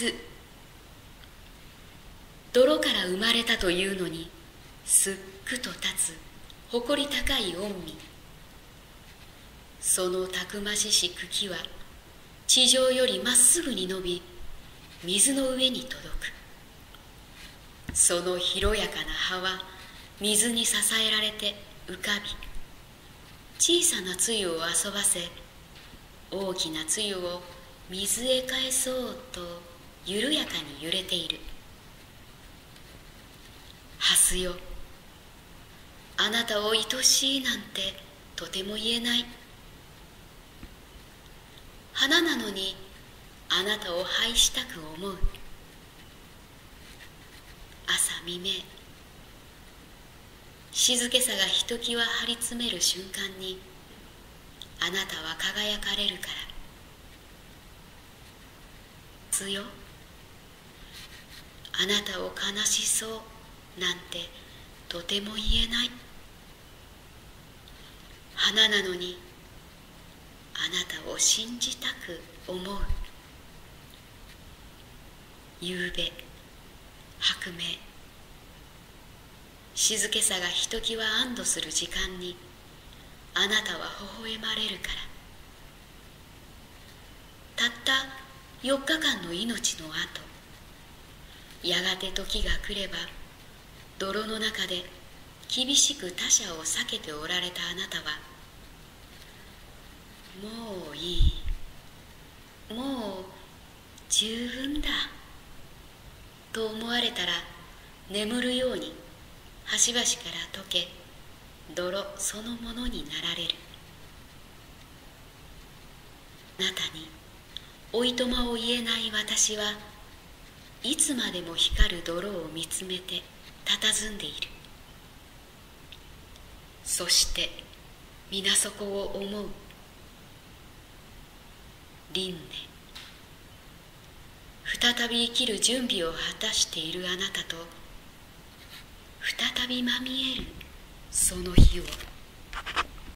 す。泥から生まれたというのにすっくと立つ誇り高い御身。そのたくましし茎は地上よりまっすぐに伸び、水の上に届く。その広やかな葉は水に支えられて浮かび、小さな露を遊ばせ、大きな露を水へ返そうと緩やかに揺れている。ハスよ、あなたを愛しいなんてとても言えない。花なのにあなたを愛したく思う。朝未明、静けさがひときわ張り詰める瞬間にあなたは輝かれるから。つよ、あなたを悲しそうなんてとても言えない。花なのにあなたを信じたく思う。夕べ、薄明、静けさがひときわ安堵する時間にあなたは微笑まれるから。たった4日間の命の後、やがて時が来れば、泥の中で厳しく他者を避けておられたあなたは、もういい、もう十分だと思われたら、眠るように端々から溶け、泥そのものになられる。あなたにおいとまを言えない私はいつまでも光る泥を見つめて佇んでいる。そして水底を思う。輪廻、再び生きる準備を果たしているあなたと再びまみえるその日を。